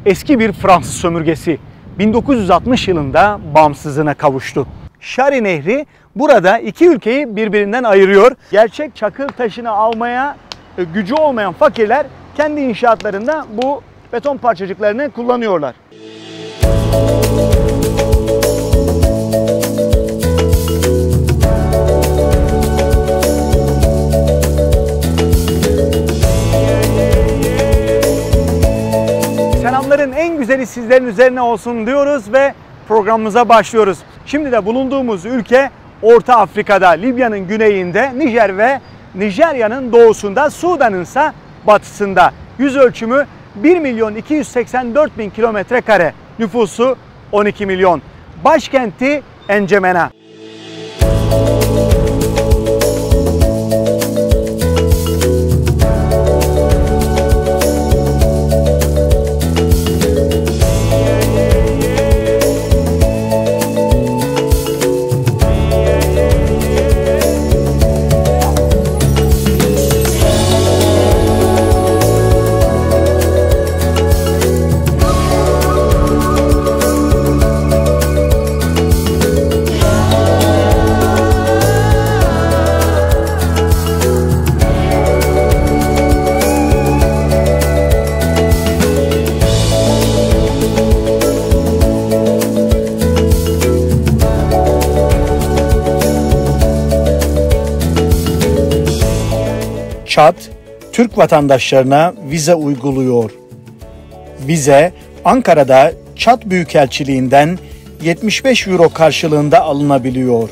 eski bir Fransız sömürgesi. 1960 yılında bağımsızlığına kavuştu. Şari Nehri burada iki ülkeyi birbirinden ayırıyor. Gerçek çakıl taşını almaya gücü olmayan fakirler kendi inşaatlarında bu beton parçacıklarını kullanıyorlar. Selamların en güzeli sizlerin üzerine olsun diyoruz ve programımıza başlıyoruz. Şimdi de bulunduğumuz ülke Orta Afrika'da, Libya'nın güneyinde, Nijer ve Nijerya'nın doğusunda, Sudan'ın ise batısında. Yüz ölçümü 1.284.000 kilometre kare, nüfusu 12 milyon. Başkenti N'Djamena. Çad, Türk vatandaşlarına vize uyguluyor. Vize, Ankara'da Çad Büyükelçiliğinden 75 euro karşılığında alınabiliyor.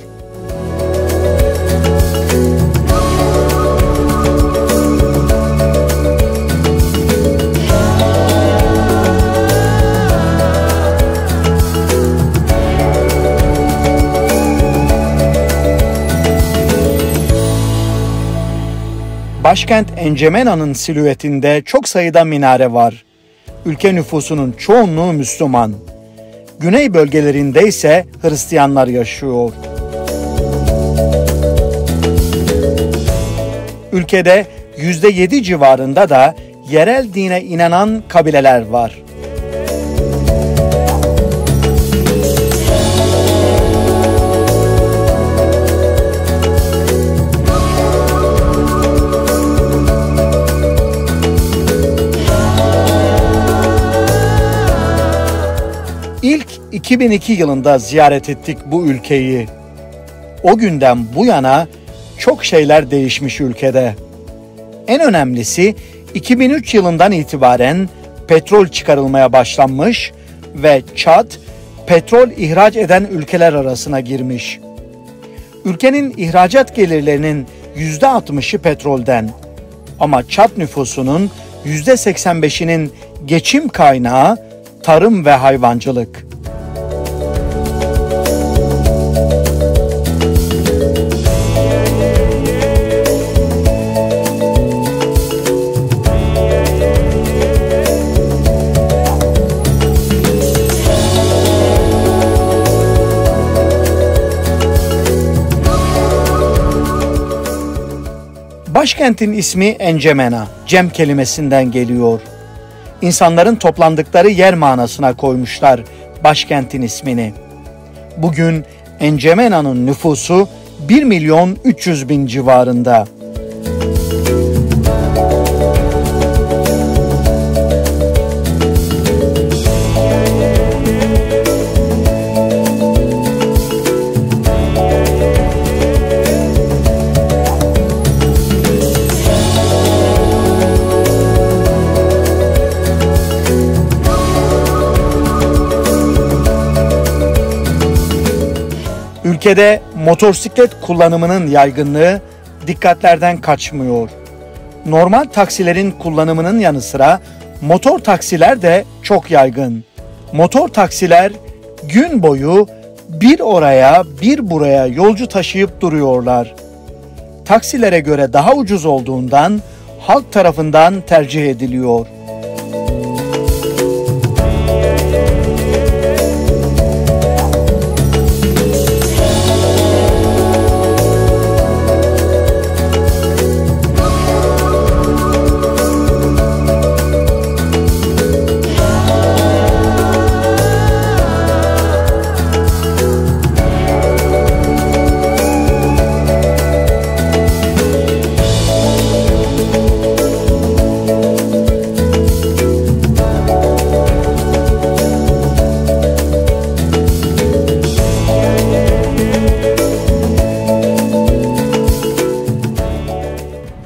Başkent N'Djamena'nın silüetinde çok sayıda minare var. Ülke nüfusunun çoğunluğu Müslüman. Güney bölgelerinde ise Hristiyanlar yaşıyor. Ülkede %7 civarında da yerel dine inanan kabileler var. İlk 2002 yılında ziyaret ettik bu ülkeyi. O günden bu yana çok şeyler değişmiş ülkede. En önemlisi 2003 yılından itibaren petrol çıkarılmaya başlanmış ve Çad petrol ihraç eden ülkeler arasına girmiş. Ülkenin ihracat gelirlerinin %60'ı petrolden. Ama Çad nüfusunun %85'inin geçim kaynağı tarım ve hayvancılık. Başkentin ismi N'Djamena, Cem kelimesinden geliyor. İnsanların toplandıkları yer manasına koymuşlar başkentin ismini. Bugün N'Djamena'nın nüfusu 1.300.000 civarında. Ülkede motosiklet kullanımının yaygınlığı dikkatlerden kaçmıyor. Normal taksilerin kullanımının yanı sıra motor taksiler de çok yaygın. Motor taksiler gün boyu bir oraya bir buraya yolcu taşıyıp duruyorlar. Taksilere göre daha ucuz olduğundan halk tarafından tercih ediliyor.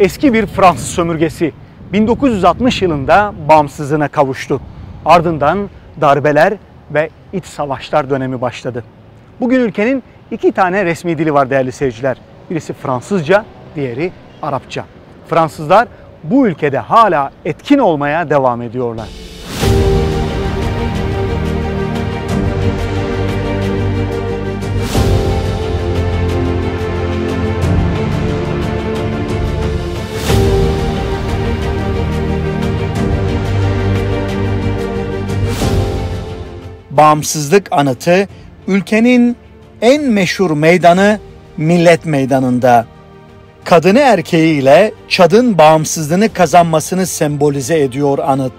eski bir Fransız sömürgesi 1960 yılında bağımsızlığına kavuştu. Ardından darbeler ve iç savaşlar dönemi başladı. Bugün ülkenin iki tane resmi dili var değerli seyirciler. Birisi Fransızca, diğeri Arapça. Fransızlar bu ülkede hala etkin olmaya devam ediyorlar. Bağımsızlık anıtı ülkenin en meşhur meydanı Millet Meydanı'nda. Kadını erkeğiyle Çad'ın bağımsızlığını kazanmasını sembolize ediyor anıt.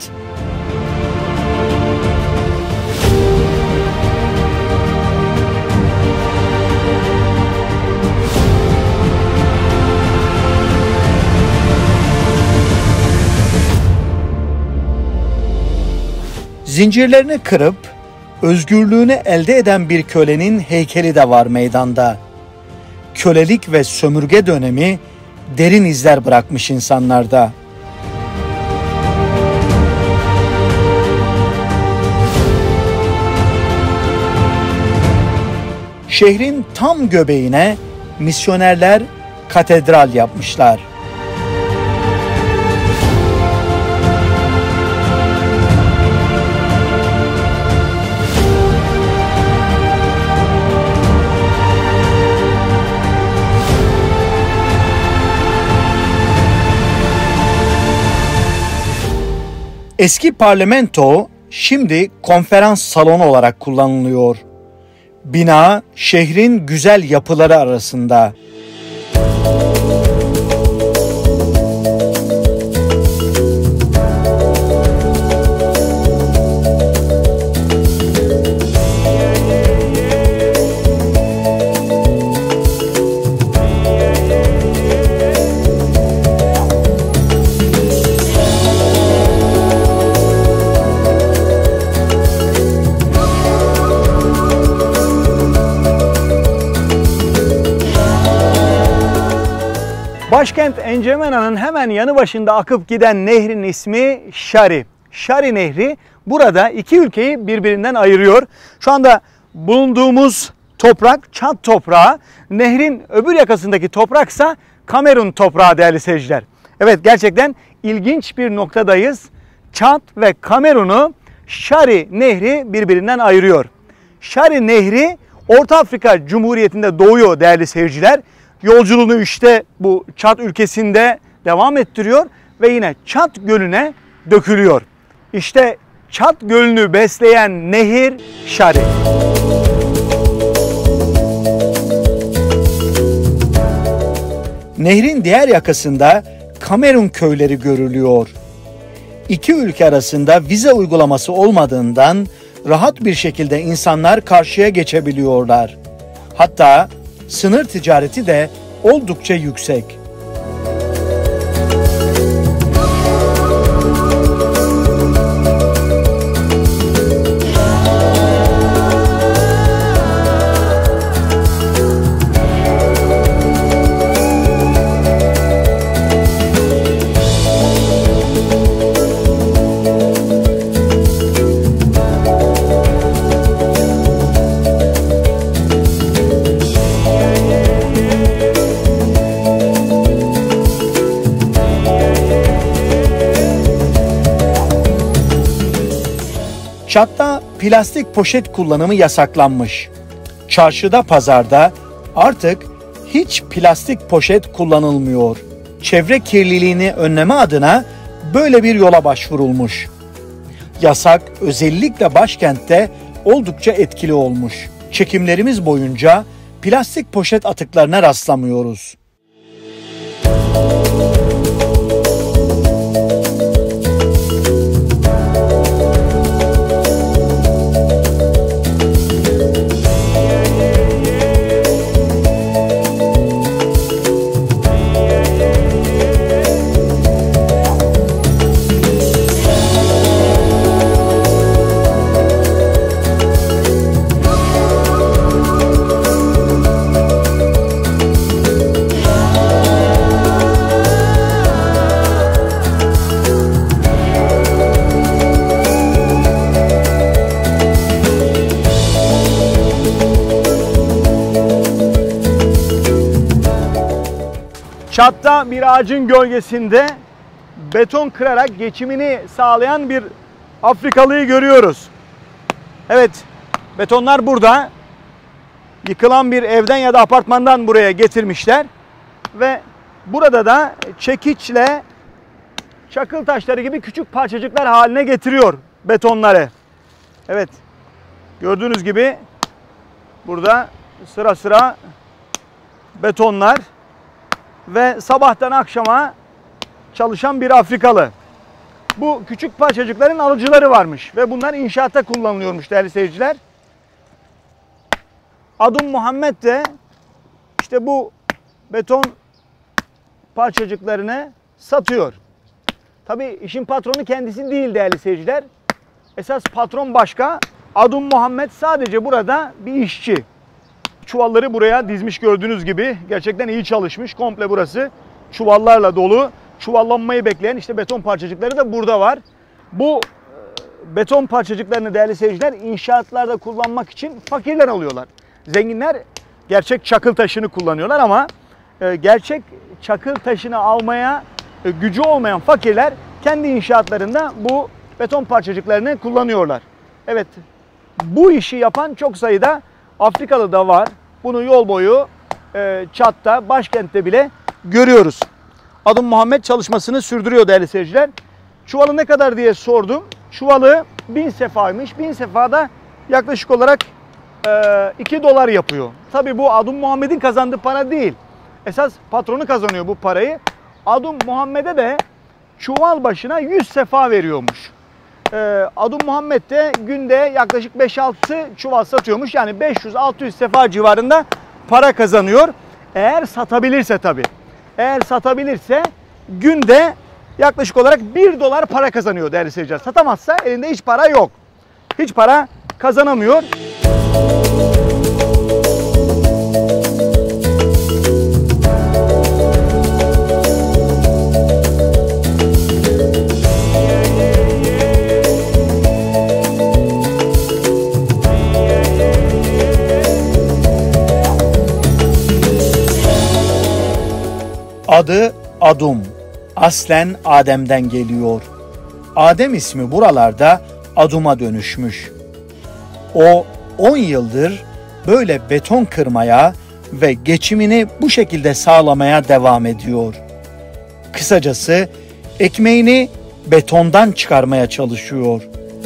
Zincirlerini kırıp özgürlüğünü elde eden bir kölenin heykeli de var meydanda. Kölelik ve sömürge dönemi derin izler bırakmış insanlarda. Şehrin tam göbeğine misyonerler katedral yapmışlar. Eski parlamento şimdi konferans salonu olarak kullanılıyor. Bina şehrin güzel yapıları arasında. Başkent Encemena'nın hemen yanı başında akıp giden nehrin ismi Şari. Şari Nehri burada iki ülkeyi birbirinden ayırıyor. Şu anda bulunduğumuz toprak Çad toprağı, nehrin öbür yakasındaki topraksa Kamerun toprağı değerli seyirciler. Evet, gerçekten ilginç bir noktadayız. Çad ve Kamerun'u Şari Nehri birbirinden ayırıyor. Şari Nehri Orta Afrika Cumhuriyeti'nde doğuyor değerli seyirciler. Yolculuğunu işte bu Çad ülkesinde devam ettiriyor ve yine Çad Gölü'ne dökülüyor. İşte Çad Gölü'nü besleyen nehir Şari. Nehrin diğer yakasında Kamerun köyleri görülüyor. İki ülke arasında vize uygulaması olmadığından rahat bir şekilde insanlar karşıya geçebiliyorlar. Hatta sınır ticareti de oldukça yüksek. Çad'da plastik poşet kullanımı yasaklanmış. Çarşıda, pazarda artık hiç plastik poşet kullanılmıyor. Çevre kirliliğini önleme adına böyle bir yola başvurulmuş. Yasak özellikle başkentte oldukça etkili olmuş. Çekimlerimiz boyunca plastik poşet atıklarına rastlamıyoruz. Çatta bir ağacın gölgesinde beton kırarak geçimini sağlayan bir Afrikalıyı görüyoruz. Evet, betonlar burada. Yıkılan bir evden ya da apartmandan buraya getirmişler. Ve burada da çekiçle çakıl taşları gibi küçük parçacıklar haline getiriyor betonları. Evet, gördüğünüz gibi burada sıra sıra betonlar ve sabahtan akşama çalışan bir Afrikalı. Bu küçük parçacıkların alıcıları varmış ve bunlar inşaatta kullanılıyormuş değerli seyirciler. Adum Muhammed de işte bu beton parçacıklarını satıyor. Tabii işin patronu kendisi değil değerli seyirciler. Esas patron başka. Adum Muhammed sadece burada bir işçi. Çuvalları buraya dizmiş gördüğünüz gibi. Gerçekten iyi çalışmış. Komple burası çuvallarla dolu. Çuvallanmayı bekleyen işte beton parçacıkları da burada var. Bu beton parçacıklarını değerli seyirciler inşaatlarda kullanmak için fakirler alıyorlar. Zenginler gerçek çakıl taşını kullanıyorlar ama gerçek çakıl taşını almaya gücü olmayan fakirler kendi inşaatlarında bu beton parçacıklarını kullanıyorlar. Evet, bu işi yapan çok sayıda Afrikalı da var. Bunu yol boyu Çat'ta, başkentte bile görüyoruz. Adum Muhammed çalışmasını sürdürüyor değerli seyirciler. Çuvalı ne kadar diye sordum. Çuvalı 1000 sefaymış. 1000 sefa da yaklaşık olarak 2 dolar yapıyor. Tabii bu Adum Muhammed'in kazandığı para değil. Esas patronu kazanıyor bu parayı. Adum Muhammed'e de çuval başına 100 sefa veriyormuş. Adum Muhammed de günde yaklaşık 5-6 çuval satıyormuş. Yani 500-600 sefa civarında para kazanıyor. Eğer satabilirse tabii. Eğer satabilirse günde yaklaşık olarak 1 dolar para kazanıyor değerli seyirciler. Satamazsa elinde hiç para yok. Hiç para kazanamıyor. Adı Adum. Aslen Adem'den geliyor. Adem ismi buralarda Adum'a dönüşmüş. O 10 yıldır böyle beton kırmaya ve geçimini bu şekilde sağlamaya devam ediyor. Kısacası ekmeğini betondan çıkarmaya çalışıyor.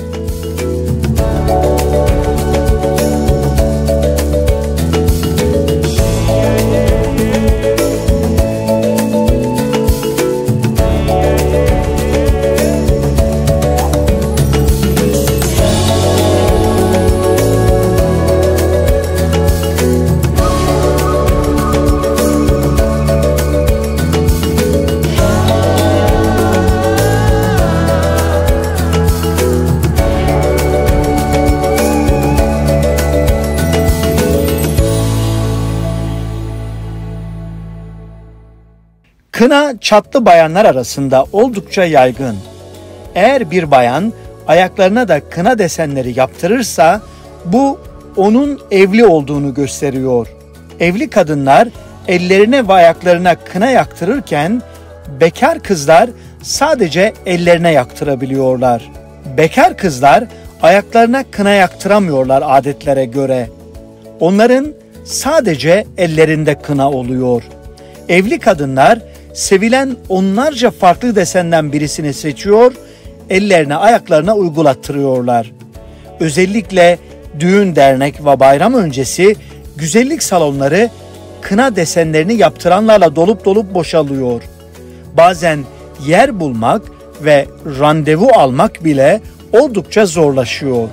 Kına Çatlı bayanlar arasında oldukça yaygın. Eğer bir bayan ayaklarına da kına desenleri yaptırırsa bu onun evli olduğunu gösteriyor. Evli kadınlar ellerine ve ayaklarına kına yaktırırken bekar kızlar sadece ellerine yaktırabiliyorlar. Bekar kızlar ayaklarına kına yaktıramıyorlar adetlere göre. Onların sadece ellerinde kına oluyor. Evli kadınlar sevilen onlarca farklı desenden birisini seçiyor, ellerine ayaklarına uygulattırıyorlar. Özellikle düğün, dernek ve bayram öncesi güzellik salonları kına desenlerini yaptıranlarla dolup boşalıyor. Bazen yer bulmak ve randevu almak bile oldukça zorlaşıyor.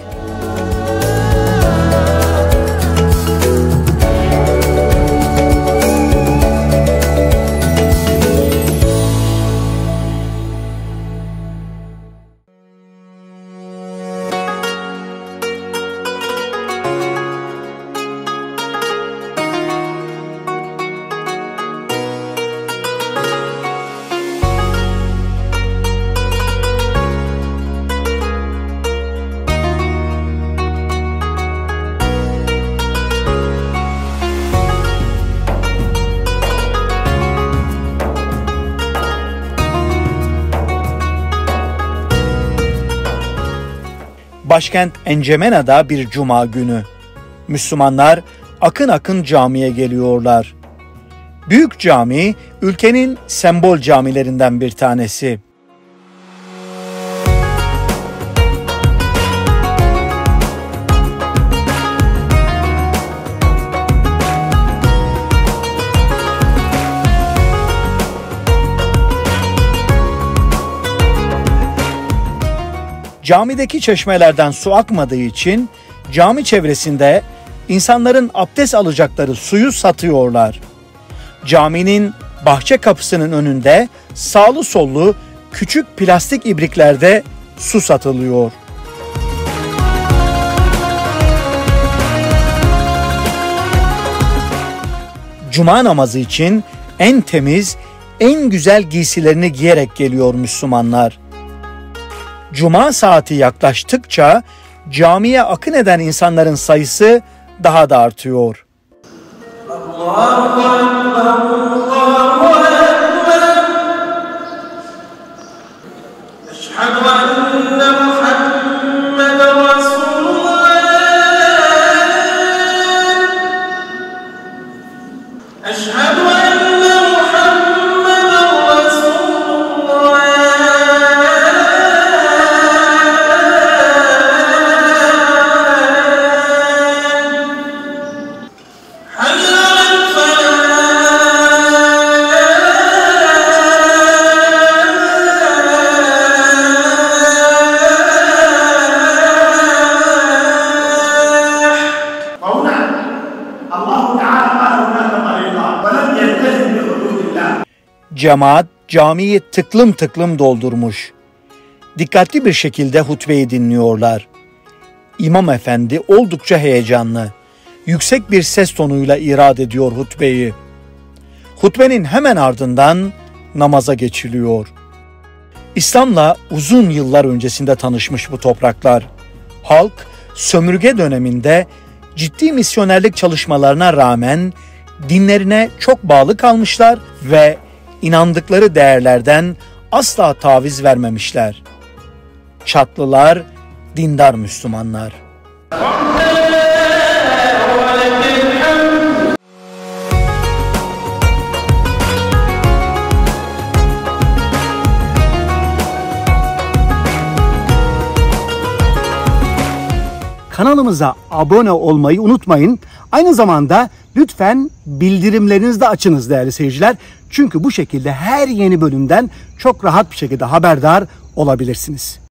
başkent Encemena'da bir cuma günü. Müslümanlar akın akın camiye geliyorlar. Büyük cami ülkenin sembol camilerinden bir tanesi. Camideki çeşmelerden su akmadığı için cami çevresinde insanların abdest alacakları suyu satıyorlar. Caminin bahçe kapısının önünde sağlı sollu küçük plastik ibriklerde su satılıyor. Cuma namazı için en temiz, en güzel giysilerini giyerek geliyor Müslümanlar. Cuma saati yaklaştıkça camiye akın eden insanların sayısı daha da artıyor. Allahu Ekber, Allahu Ekber. Eşhedü enne Muhammeden Resulullah. Eşhedü enne Muhammeden Resulullah. Cemaat camiyi tıklım tıklım doldurmuş. Dikkatli bir şekilde hutbeyi dinliyorlar. İmam efendi oldukça heyecanlı. Yüksek bir ses tonuyla irad ediyor hutbeyi. Hutbenin hemen ardından namaza geçiliyor. İslam'la uzun yıllar öncesinde tanışmış bu topraklar. Halk sömürge döneminde ciddi misyonerlik çalışmalarına rağmen dinlerine çok bağlı kalmışlar ve inandıkları değerlerden asla taviz vermemişler. Çatlılar, dindar Müslümanlar. Kanalımıza abone olmayı unutmayın. Aynı zamanda lütfen bildirimlerinizi de açınız değerli seyirciler. Çünkü bu şekilde her yeni bölümden çok rahat bir şekilde haberdar olabilirsiniz.